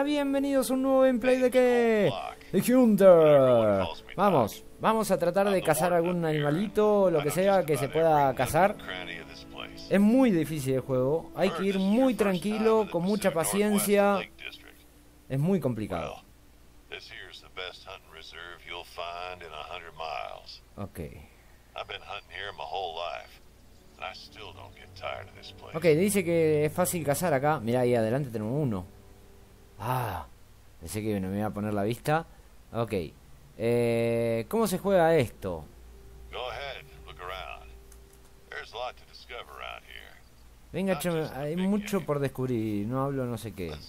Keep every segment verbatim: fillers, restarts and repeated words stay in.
Hola, bienvenidos a un nuevo gameplay de qué? The Hunter. Vamos, vamos a tratar de cazar algún animalito, lo que sea que se pueda cazar. Es muy difícil el juego, hay que ir muy tranquilo, con mucha paciencia. Es muy complicado. Ok. Ok, dice que es fácil cazar acá. Mirá, ahí adelante tenemos uno. Ah, pensé que no me iba a poner la vista. Ok. Eh, ¿Cómo se juega esto? Venga, che, hay mucho por descubrir. No hablo no sé qué.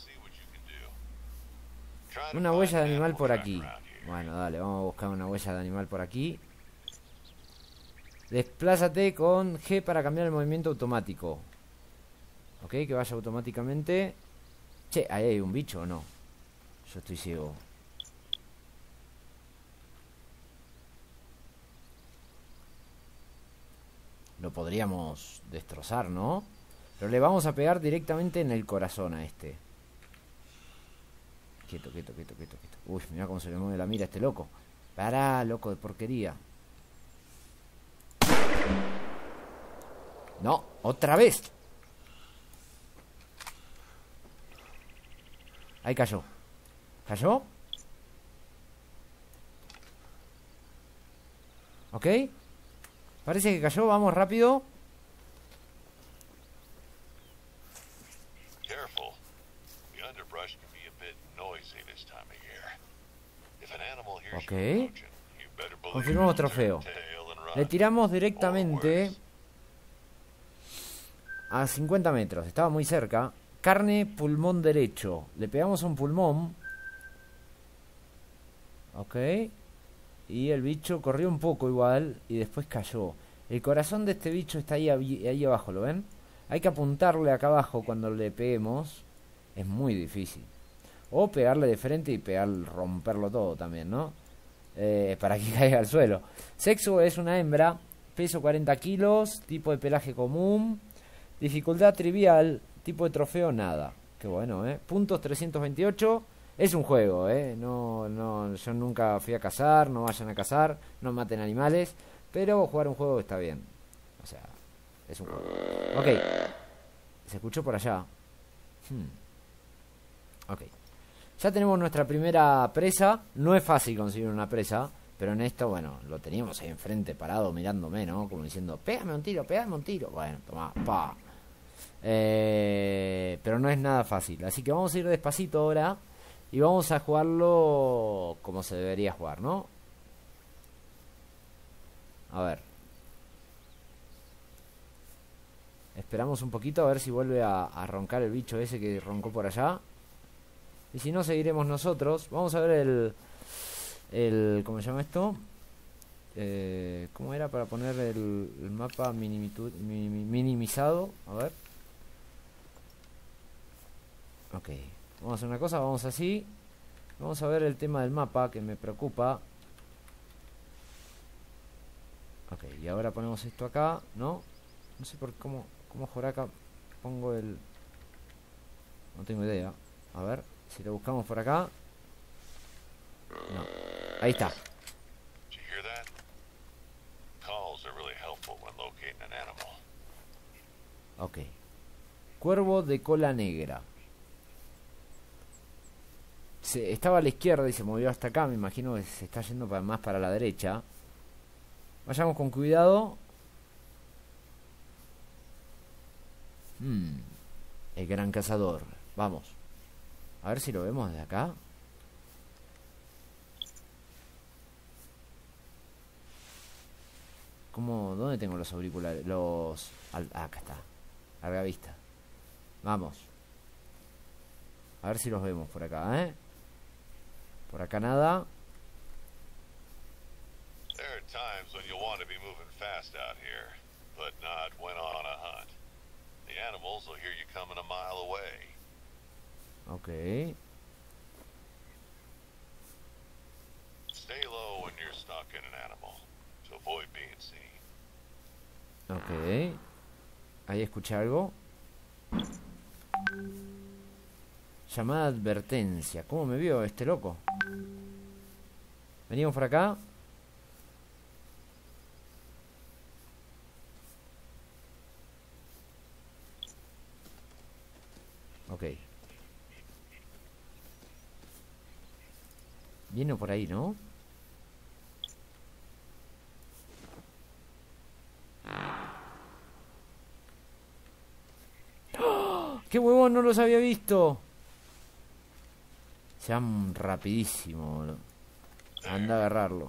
Una huella de animal por aquí. Bueno, dale, vamos a buscar una huella de animal por aquí. Desplázate con G para cambiar el movimiento automático. Ok, que vaya automáticamente. Che, ahí hay un bicho o no. Yo estoy ciego. Lo podríamos destrozar, ¿no? Pero le vamos a pegar directamente en el corazón a este. Quieto, quieto, quieto, quieto, quieto. Uy, mira cómo se le mueve la mira a este loco. Pará, loco de porquería. No, otra vez. Ahí cayó. ¿Cayó? Ok. Parece que cayó, vamos rápido. Ok. Confirmamos trofeo. Le tiramos directamente a cincuenta metros. Estaba muy cerca. Carne, pulmón derecho. Le pegamos a un pulmón. Ok. Y el bicho corrió un poco igual. Y después cayó. El corazón de este bicho está ahí, ahí abajo, ¿lo ven? Hay que apuntarle acá abajo cuando le peguemos. Es muy difícil. O pegarle de frente y pegar, romperlo todo también, ¿no? Eh, para que caiga al suelo. Sexo es una hembra. Peso cuarenta kilos. Tipo de pelaje común. Dificultad trivial. Tipo de trofeo nada. Qué bueno, ¿eh? Puntos trescientos veintiocho. Es un juego, ¿eh? No, no, yo nunca fui a cazar. No vayan a cazar. No maten animales. Pero jugar un juego está bien. O sea, es un juego. Ok. Se escuchó por allá. Hmm. Ok. Ya tenemos nuestra primera presa. No es fácil conseguir una presa. Pero en esto, bueno, lo teníamos ahí enfrente parado mirándome, ¿no? Como diciendo, pégame un tiro, pégame un tiro. Bueno, toma, pa. Eh, pero no es nada fácil. Así que vamos a ir despacito ahora. Y vamos a jugarlo como se debería jugar, ¿no? A ver. Esperamos un poquito a ver si vuelve a, a roncar el bicho ese que roncó por allá. Y si no, seguiremos nosotros. Vamos a ver el... el ¿cómo se llama esto? Eh, ¿Cómo era para poner el, el mapa minimitu, minim, minimizado? A ver. Ok. Vamos a hacer una cosa, vamos así. Vamos a ver el tema del mapa que me preocupa. Ok, y ahora ponemos esto acá, ¿no? No sé por cómo, cómo Joraca pongo el... No tengo idea. A ver, si lo buscamos por acá. No, ahí está. Ok. Cuervo de cola negra. Se, estaba a la izquierda y se movió hasta acá. Me imagino que se está yendo para, más para la derecha. Vayamos con cuidado. Hmm, el gran cazador. Vamos. A ver si lo vemos desde acá. ¿Cómo? ¿Dónde tengo los auriculares? Los... Al, ah, acá está. Larga vista. Vamos. A ver si los vemos por acá, ¿eh? Por acá nada. Ok. Ok. Ahí escuché algo. Llamada advertencia. ¿Cómo me vio este loco? Venimos por acá. Ok. Viene por ahí, ¿no? ¡Oh! ¡Qué huevón! No los había visto. Se van rapidísimo, boludo. Anda a agarrarlo.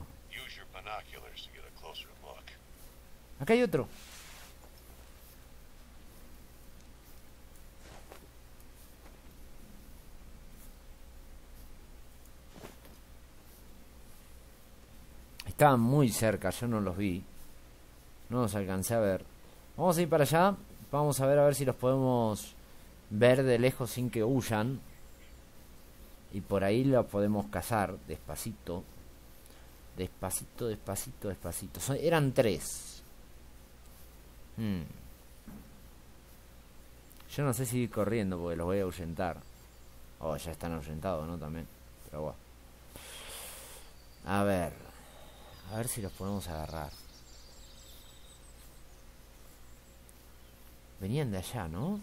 Acá hay otro. Estaban muy cerca, yo no los vi. No los alcancé a ver. Vamos a ir para allá. Vamos a ver a ver si los podemos ver de lejos sin que huyan. Y por ahí los podemos cazar despacito. Despacito, despacito, despacito. Son, eran tres. Hmm. Yo no sé si ir corriendo porque los voy a ahuyentar. Oh, ya están ahuyentados, ¿no? También. Pero bueno. A ver. A ver si los podemos agarrar. Venían de allá, ¿no?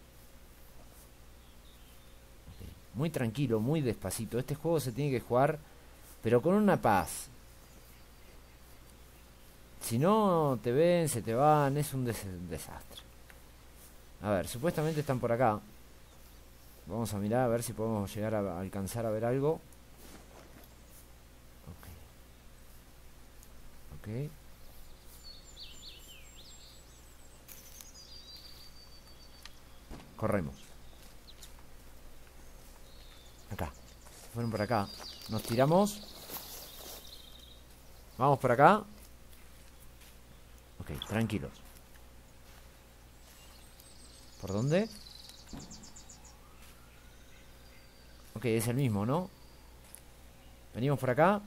Okay. Muy tranquilo, muy despacito. Este juego se tiene que jugar, pero con una paz. Si no, te ven, se te van. Es un des desastre. A ver, supuestamente están por acá. Vamos a mirar a ver si podemos llegar a alcanzar a ver algo. Ok. Ok. Corremos. Acá. Se fueron por acá. Nos tiramos. Vamos por acá. Ok, tranquilos. ¿Por dónde? Ok, es el mismo, ¿no? Venimos por acá.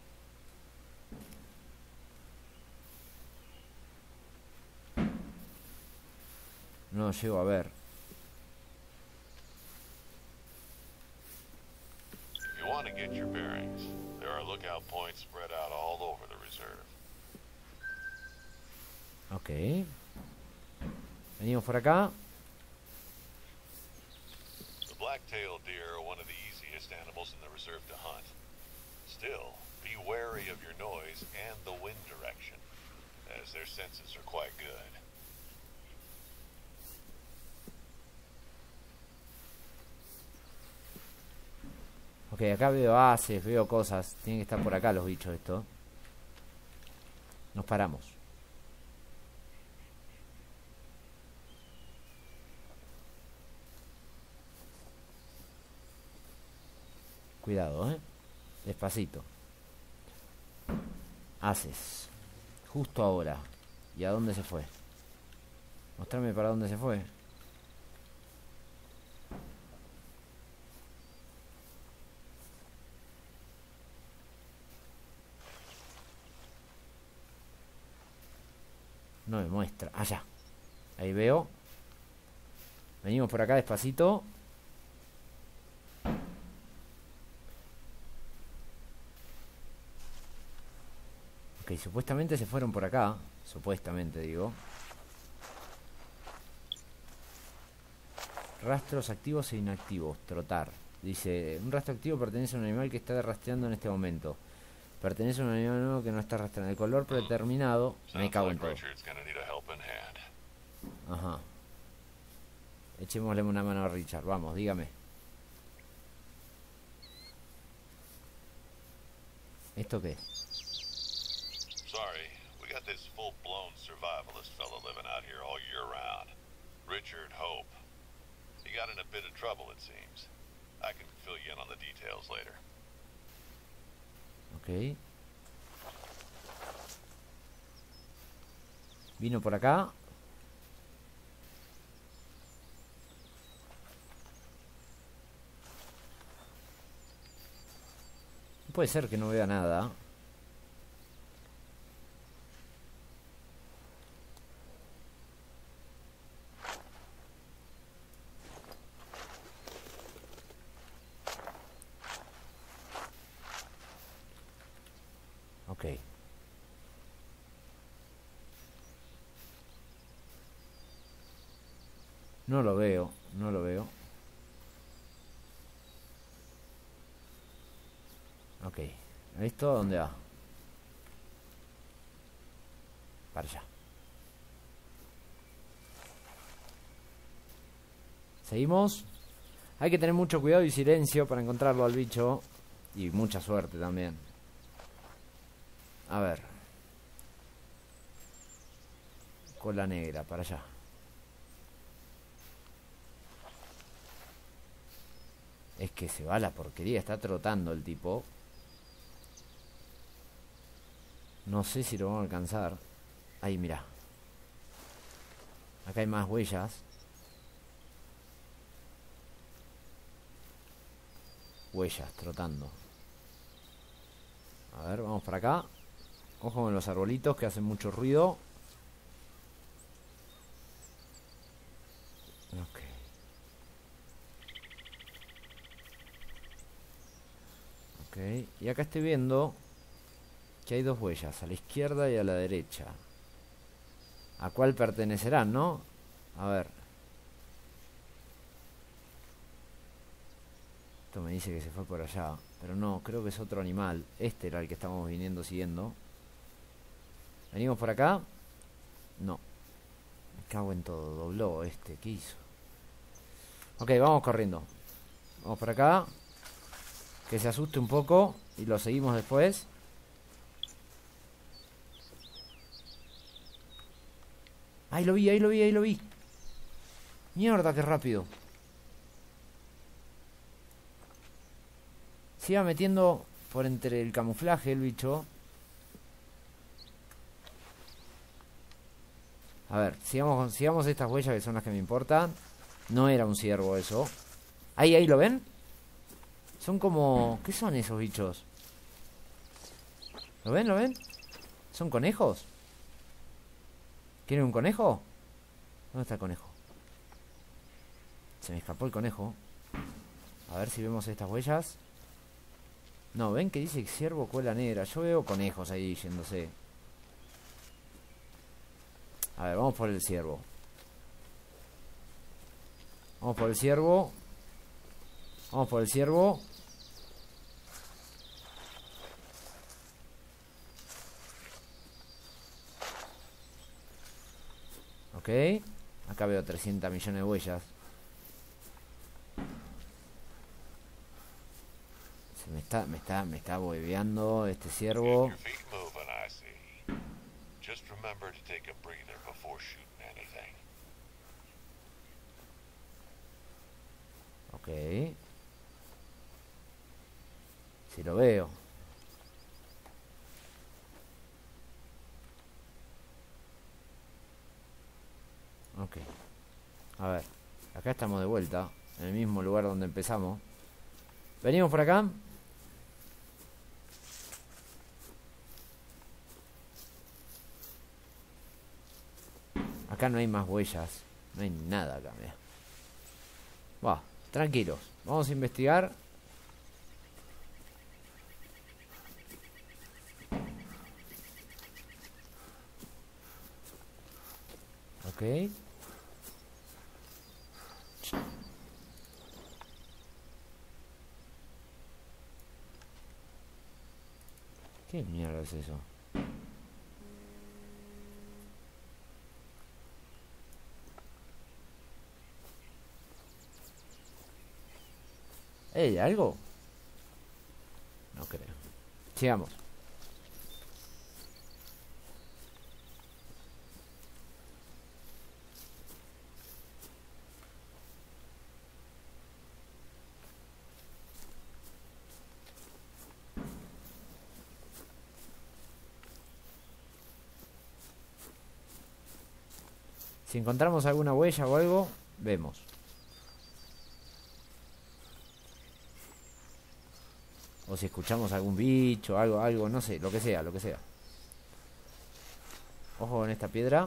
No lo llego a ver. Ok. Venimos por acá. The black-tailed deer are one of the easiest animals in the reserve to hunt. Still, be wary of your noise and the wind direction, as their senses are quite good. Ok, acá veo haces, veo cosas. Tienen que estar por acá los bichos estos. Nos paramos. Cuidado, eh. Despacito. Haces. Justo ahora. ¿Y a dónde se fue? Mostrame para dónde se fue. No me muestra. Allá. Ahí veo. Venimos por acá despacito. Ok, supuestamente se fueron por acá. Supuestamente, digo. Rastros activos e inactivos. Trotar. Dice, un rastro activo pertenece a un animal que está rastreando en este momento. Pertenece a un animal nuevo que no está rastreando. El color predeterminado. Me cago en todo. Ajá. Echémosle una mano a Richard. Vamos, dígame. ¿Esto qué es? Sorry, we got this full-blown survivalist fellow living out here all year round. Richard Hope. He got in a bit of trouble, it seems. I can fill you in on the details later. Ok. Vino por acá. No puede ser que no vea nada. Ok. No lo veo, no lo veo. Ok. ¿Esto dónde va? Para allá. Seguimos. Hay que tener mucho cuidado y silencio para encontrarlo al bicho. Y mucha suerte también. A ver. Cola negra, para allá. Es que se va la porquería. Está trotando el tipo. No sé si lo vamos a alcanzar. Ahí, mira. Acá hay más huellas. Huellas, trotando. A ver, vamos para acá. Ojo con los arbolitos que hacen mucho ruido. Ok. Ok. Y acá estoy viendo que hay dos huellas, a la izquierda y a la derecha. ¿A cuál pertenecerán, no? A ver. Esto me dice que se fue por allá. Pero no, creo que es otro animal. Este era el que estábamos viniendo siguiendo. ¿Venimos por acá? No. Me cago en todo. Dobló este. ¿Qué hizo? Ok, vamos corriendo. Vamos por acá. Que se asuste un poco. Y lo seguimos después. Ahí lo vi, ahí lo vi, ahí lo vi. Mierda, qué rápido. Se iba metiendo por entre el camuflaje el bicho. A ver, sigamos, sigamos estas huellas que son las que me importan. No era un ciervo eso. Ahí, ahí, ¿lo ven? Son como... ¿Qué son esos bichos? ¿Lo ven, lo ven? ¿Son conejos? ¿Quieren un conejo? ¿Dónde está el conejo? Se me escapó el conejo. A ver si vemos estas huellas. No, ven que dice ciervo cola negra. Yo veo conejos ahí yéndose. A ver, vamos por el ciervo. Vamos por el ciervo. Vamos por el ciervo. Ok. Acá veo trescientos millones de huellas. Se me está, me está, me está hueveando este ciervo. Get your feet moving, I see. Just remember to take a breather before shooting anything. Ok. Si lo veo. Ok. A ver. Acá estamos de vuelta. En el mismo lugar donde empezamos. Venimos por acá. Acá no hay más huellas. No hay nada acá, mira. Va, tranquilos. Vamos a investigar. Ok. ¿Qué mierda es eso? ¿Ey, algo? No creo. Sigamos. Si encontramos alguna huella o algo, vemos. O si escuchamos algún bicho, algo, algo, no sé, lo que sea, lo que sea. Ojo con esta piedra.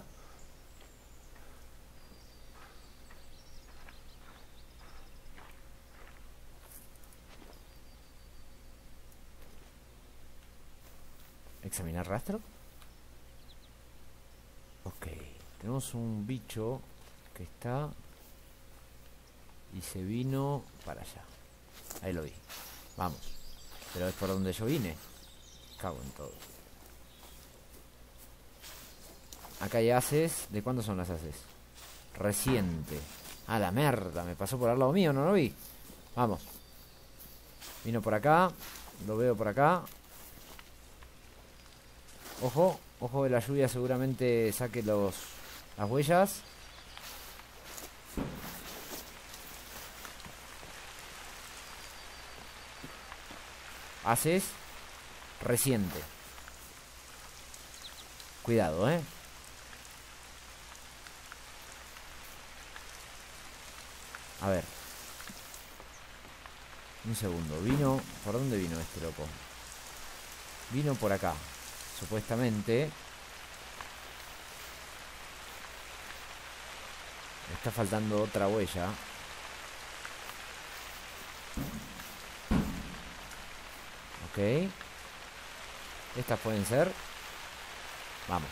¿Examinar rastro? Ok. Tenemos un bicho que está... y se vino para allá. Ahí lo vi. Vamos. Pero es por donde yo vine. Cago en todo. Acá hay haces. ¿De cuándo son las haces? Reciente. Ah, la merda. Me pasó por al lado mío, no lo vi. Vamos. Vino por acá. Lo veo por acá. Ojo. Ojo de la lluvia, seguramente saque los las huellas. Haces. Reciente. Cuidado, eh. A ver. Un segundo. Vino... ¿Por dónde vino este loco? Vino por acá. Supuestamente. Me está faltando otra huella. Ok. Estas pueden ser. Vamos.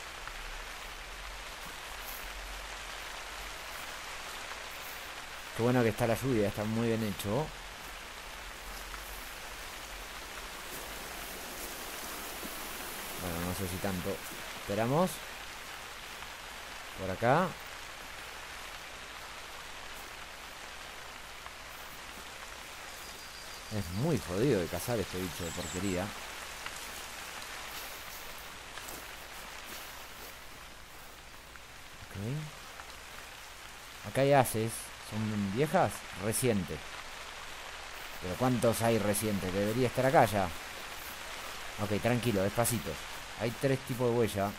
Qué bueno que está la lluvia. Está muy bien hecho. Bueno, no sé si tanto. Esperamos. Por acá. Es muy jodido de cazar este bicho de porquería. Ok. Acá hay haces. ¿Son viejas? Recientes. Pero ¿cuántos hay recientes? Debería estar acá ya. Ok, tranquilo, despacito. Hay tres tipos de huella.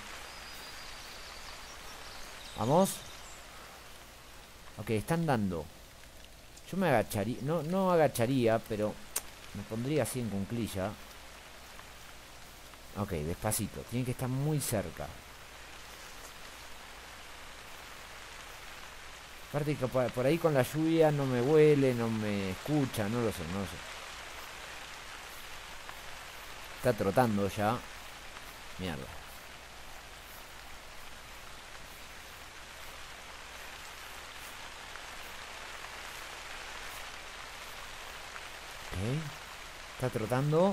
Vamos. Ok, están dando. Yo me agacharía. No, no agacharía, pero me pondría así en cunclilla. Ok, despacito. Tienen que estar muy cerca. Aparte que por ahí con la lluvia no me huele, no me escucha, no lo sé, no lo sé. Está trotando ya. Mierda. Ok. Está trotando.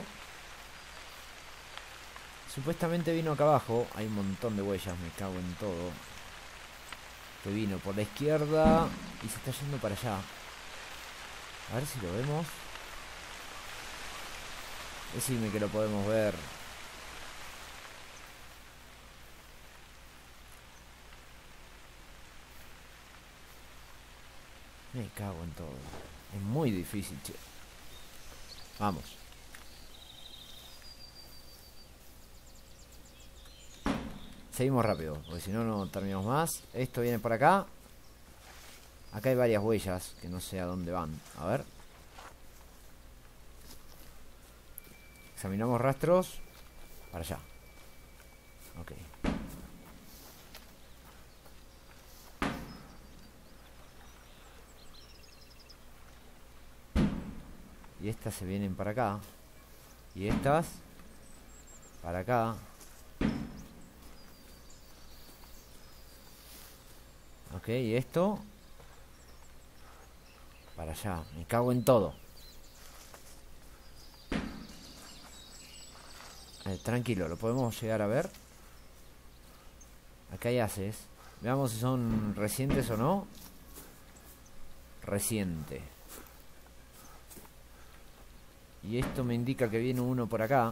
Supuestamente vino acá abajo. Hay un montón de huellas, me cago en todo. Que vino por la izquierda y se está yendo para allá. A ver si lo vemos. Decime que lo podemos ver. Me cago en todo. Es muy difícil, che. Vamos. Seguimos rápido, porque si no, no terminamos más. Esto viene por acá. Acá hay varias huellas, que no sé a dónde van. A ver. Examinamos rastros. Para allá. Ok. Y estas se vienen para acá. Y estas para acá. Ok, y esto para allá. Me cago en todo. Eh, tranquilo, lo podemos llegar a ver. Acá hay haces. Veamos si son recientes o no. Reciente. Y esto me indica que viene uno por acá.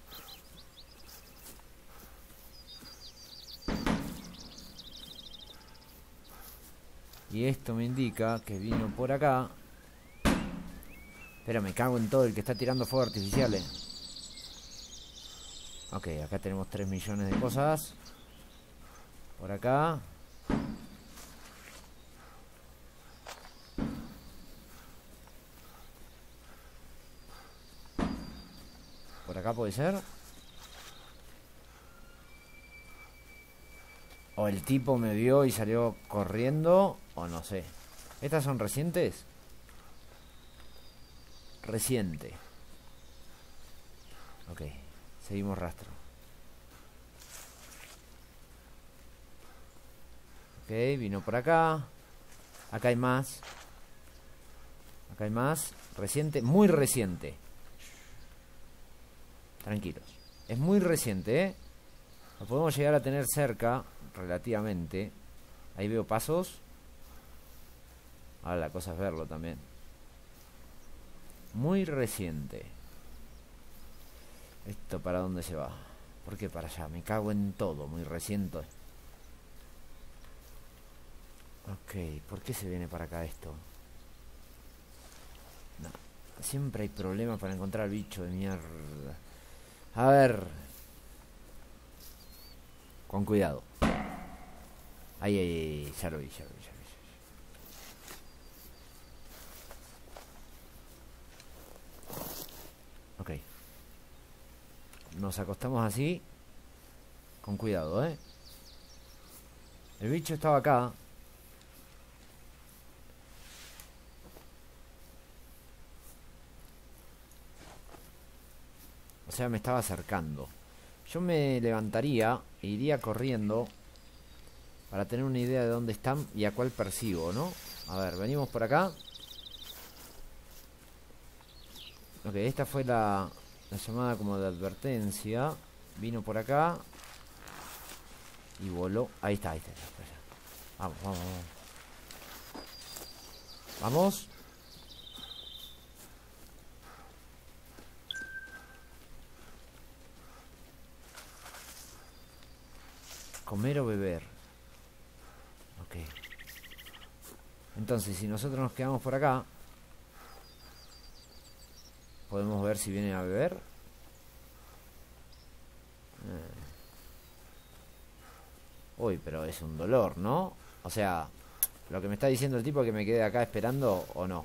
Y esto me indica que vino por acá. Pero me cago en todo el que está tirando fuegos artificiales. Ok, acá tenemos tres millones de cosas. Por acá. Por acá puede ser. O el tipo me vio y salió corriendo. O no sé. ¿Estas son recientes? Reciente. Ok, seguimos rastro. Ok, vino por acá. Acá hay más. Acá hay más. Reciente, muy reciente. Tranquilos. Es muy reciente, ¿eh? Lo podemos llegar a tener cerca, relativamente. Ahí veo pasos. Ahora la cosa es verlo también. Muy reciente. ¿Esto para dónde se va? ¿Por qué para allá? Me cago en todo, muy reciente. Ok, ¿por qué se viene para acá esto? No, siempre hay problemas para encontrar al bicho de mierda. A ver. Con cuidado. Ahí, ahí, ahí, ya lo vi, ya lo vi, ya lo vi. Ok. Nos acostamos así. Con cuidado, ¿eh? El bicho estaba acá. O sea, me estaba acercando. Yo me levantaría e iría corriendo para tener una idea de dónde están y a cuál persigo, ¿no? A ver, venimos por acá. Ok, esta fue la, la llamada como de advertencia. Vino por acá y voló. Ahí está, ahí está, ahí está, allá. Vamos, vamos, vamos. Vamos. Comer o beber. Ok. Entonces, si nosotros nos quedamos por acá, podemos ver si vienen a beber. Eh. Uy, pero es un dolor, ¿no? O sea, lo que me está diciendo el tipo es que me quede acá esperando o no.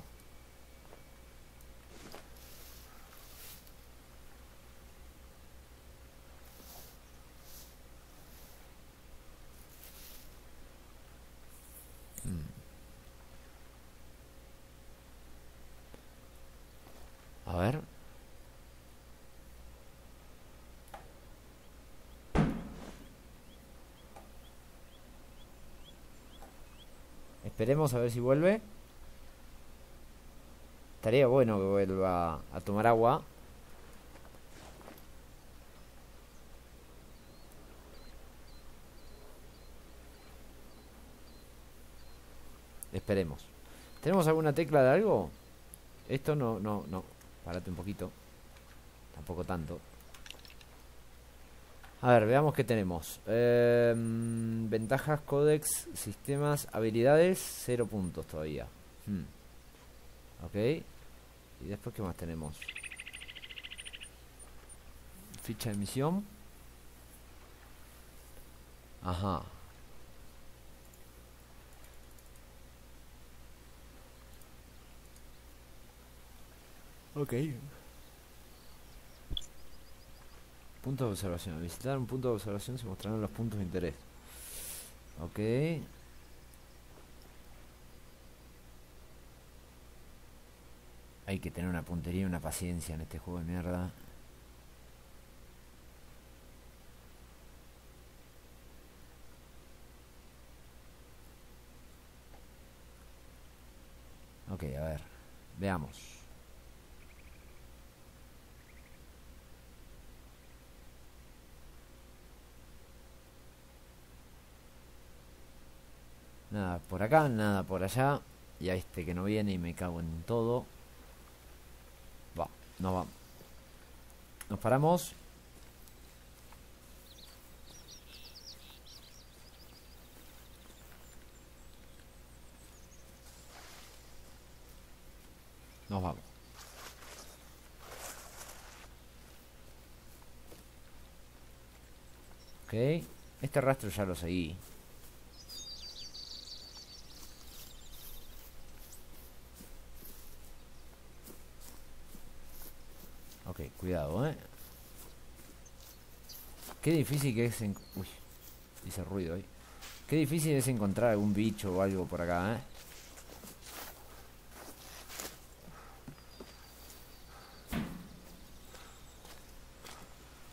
Hmm. A ver. Esperemos a ver si vuelve. Estaría bueno que vuelva a tomar agua. Esperemos. ¿Tenemos alguna tecla de algo? Esto no, no, no. Párate un poquito. Tampoco tanto. A ver, veamos qué tenemos. Eh, ventajas, códex, sistemas, habilidades. Cero puntos todavía. Hmm. Ok. ¿Y después qué más tenemos? Ficha de misión. Ajá. Ok. Puntos de observación. Al visitar un punto de observación se mostrarán los puntos de interés. Ok. Hay que tener una puntería y una paciencia en este juego de mierda. Ok, a ver. Veamos. Nada por acá, nada por allá. Y a este que no viene y me cago en todo. Va, no va. Nos paramos. Nos vamos. Ok. Este rastro ya lo seguí. Ok, cuidado, eh. Qué difícil que es... En... Uy, hice ruido ahí. Qué difícil es encontrar algún bicho o algo por acá, eh.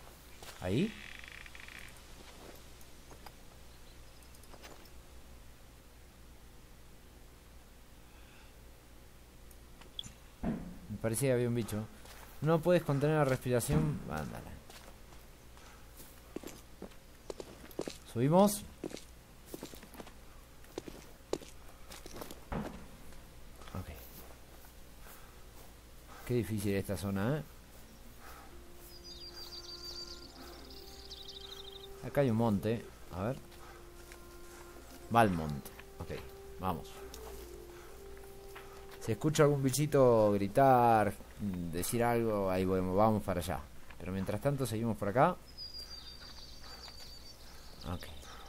Ahí. parecía que había un bicho. No puedes contener la respiración. Ándale. Subimos. Ok. Qué difícil esta zona, ¿eh? Acá hay un monte. A ver. Valmont. Ok, vamos. Si escucho algún bichito gritar, decir algo, ahí vamos, vamos para allá. Pero mientras tanto seguimos por acá. Ok.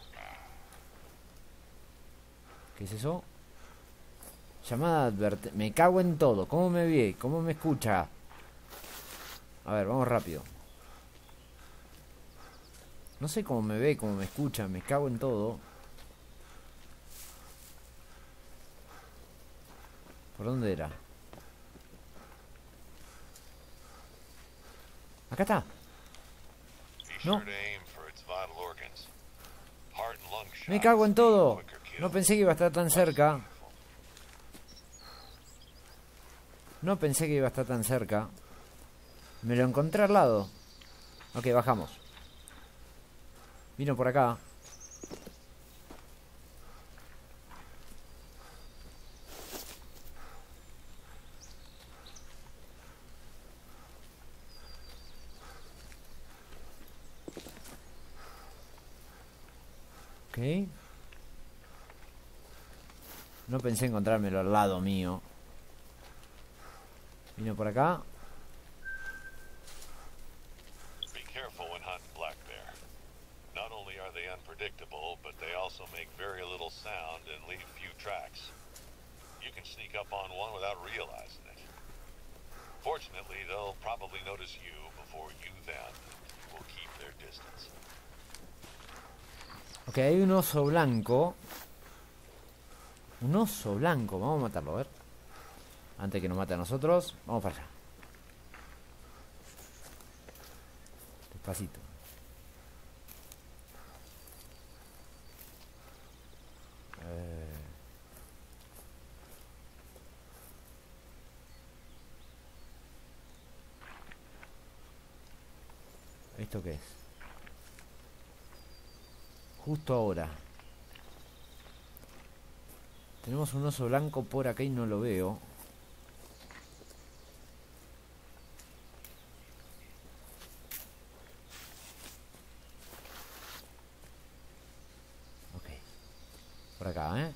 ¿Qué es eso? Llamada adverte... Me cago en todo. ¿Cómo me ve? ¿Cómo me escucha? A ver, vamos rápido. No sé cómo me ve, cómo me escucha. Me cago en todo. ¿Por dónde era? Acá está. No. Me cago en todo. No pensé que iba a estar tan cerca. No pensé que iba a estar tan cerca. Me lo encontré al lado. Ok, bajamos. Vino por acá. Ok. No pensé encontrármelo al lado mío. Vino por acá. Be careful when hunting black bear. Not only are they unpredictable, but they also make very little sound and leave few tracks. You can sneak up on one without realizing it. Fortunately, they'll probably notice you before you them will keep their distance. Ok, hay un oso blanco. Un oso blanco. Vamos a matarlo, a ver. Antes que nos mate a nosotros. Vamos para allá. Despacito. Eh... ¿Esto qué es? Justo ahora. Tenemos un oso blanco por acá y no lo veo. Ok. Por acá, ¿eh?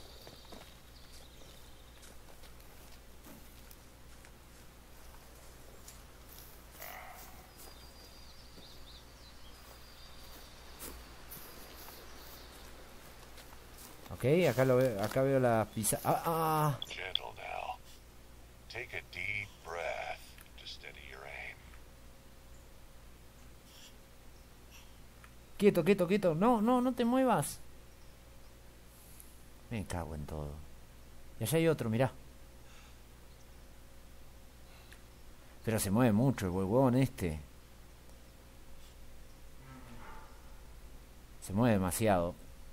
Ok, acá lo veo, acá veo la pizza. Ah, ah. Gentle now. Take a deep breath to steady your aim. Quieto, quieto, quieto. No, no, no te muevas. Me cago en todo. Y allá hay otro, mirá. Pero se mueve mucho el huevón este. Se mueve demasiado.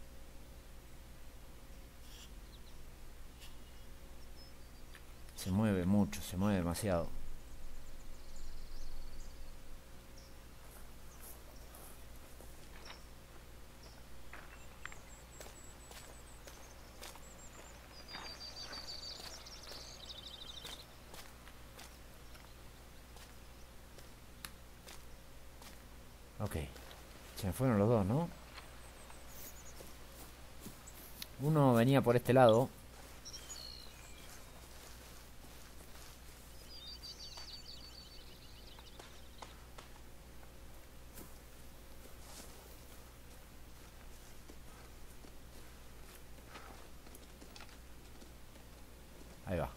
Se mueve mucho, se mueve demasiado. Ok. Se me fueron los dos, ¿no? Uno venía por este lado. Ahí va.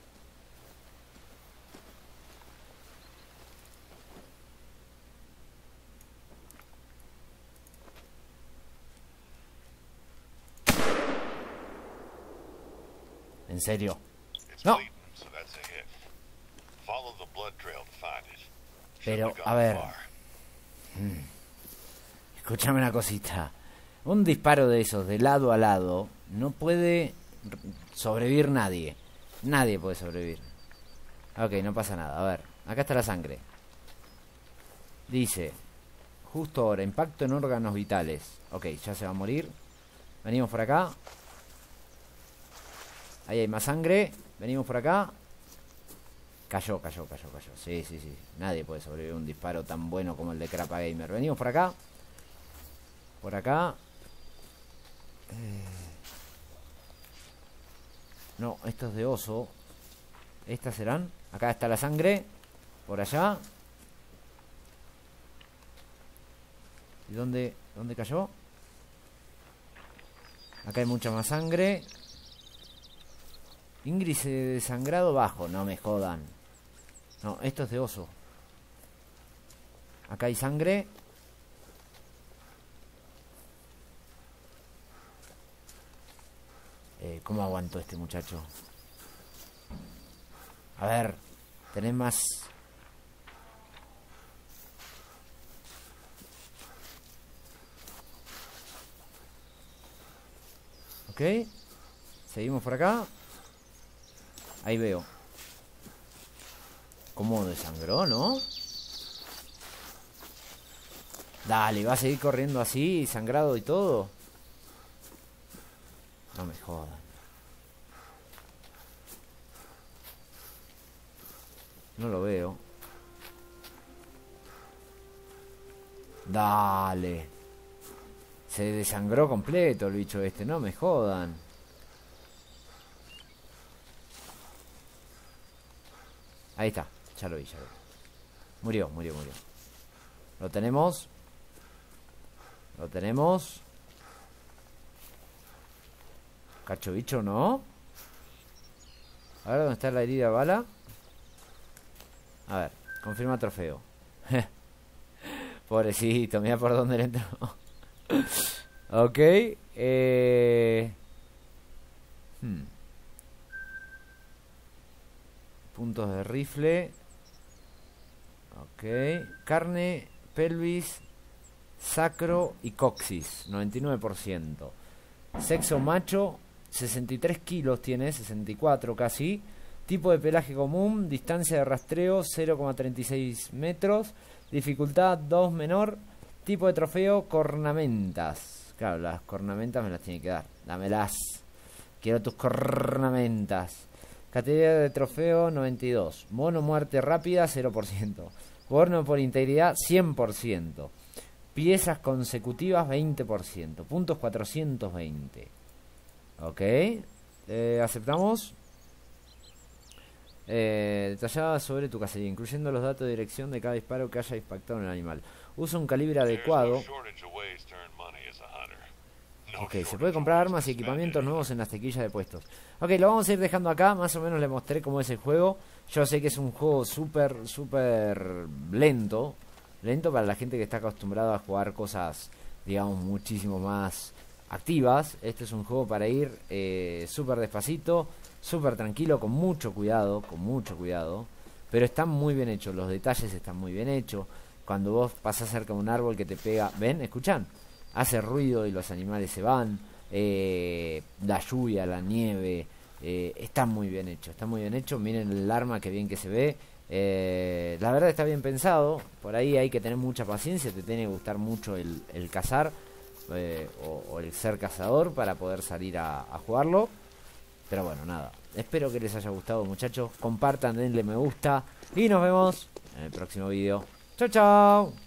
¿En serio? No. Pero, a ver. Hmm. Escúchame una cosita. Un disparo de esos de lado a lado no puede sobrevivir nadie. Nadie puede sobrevivir. Ok, no pasa nada. A ver, acá está la sangre. Dice, justo ahora, impacto en órganos vitales. Ok, ya se va a morir. Venimos por acá. Ahí hay más sangre. Venimos por acá. Cayó, cayó, cayó, cayó. Sí, sí, sí. Nadie puede sobrevivir a un disparo tan bueno como el de Crapa Gamer. Venimos por acá. Por acá. Eh... No, estos de oso. Estas serán. Acá está la sangre. Por allá. ¿Y dónde, dónde cayó? Acá hay mucha más sangre. Índice de sangrado bajo. No me jodan. No, esto es de oso. Acá hay sangre. Eh, ¿Cómo aguantó este muchacho? A ver, tenés más. Ok. Seguimos por acá. Ahí veo. ¿Cómo desangró, no? Dale, ¿va a seguir corriendo así, sangrado y todo? No me jodan. No lo veo. Dale. Se desangró completo el bicho este. No me jodan. Ahí está. Ya lo vi, ya lo vi. Murió, murió, murió. Lo tenemos. Lo tenemos. Cacho bicho, ¿no? A ver, ¿dónde está la herida de bala? A ver, confirma trofeo. Pobrecito, mira por dónde le entró. Ok. Eh... Hmm. Puntos de rifle. Ok. Carne, pelvis, sacro y coxis. noventa y nueve por ciento. Sexo macho. sesenta y tres kilos tiene. sesenta y cuatro casi. Tipo de pelaje común. Distancia de rastreo cero coma treinta y seis metros. Dificultad dos menor. Tipo de trofeo cornamentas. Claro, las cornamentas me las tiene que dar. Dámelas. Quiero tus cornamentas. Categoría de trofeo noventa y dos. Mono muerte rápida cero por ciento. Borno por integridad cien por ciento. Piezas consecutivas veinte por ciento. Puntos cuatrocientos veinte. Ok. Eh, aceptamos. Eh, detallada sobre tu cacería, incluyendo los datos de dirección de cada disparo que haya impactado en el animal. Usa un calibre adecuado. Ok, se puede comprar armas y equipamientos nuevos en las taquillas de puestos. Ok, lo vamos a ir dejando acá. Más o menos le mostré cómo es el juego. Yo sé que es un juego súper, súper lento. Lento para la gente que está acostumbrada a jugar cosas, digamos, muchísimo más activas. Este es un juego para ir eh, súper despacito, súper tranquilo, con mucho cuidado, con mucho cuidado. Pero están muy bien hechos, los detalles están muy bien hechos. Cuando vos pasás cerca de un árbol que te pega, ¿ven? ¿Escuchan? Hace ruido y los animales se van. Eh, la lluvia, la nieve, eh, está muy bien hecho, está muy bien hecho. Miren el arma, que bien que se ve. Eh, la verdad está bien pensado. Por ahí hay que tener mucha paciencia, te tiene que gustar mucho el, el cazar eh, o, o el ser cazador para poder salir a, a jugarlo. Pero bueno, nada, espero que les haya gustado, muchachos. Compartan, denle me gusta y nos vemos en el próximo video. Chau, chau.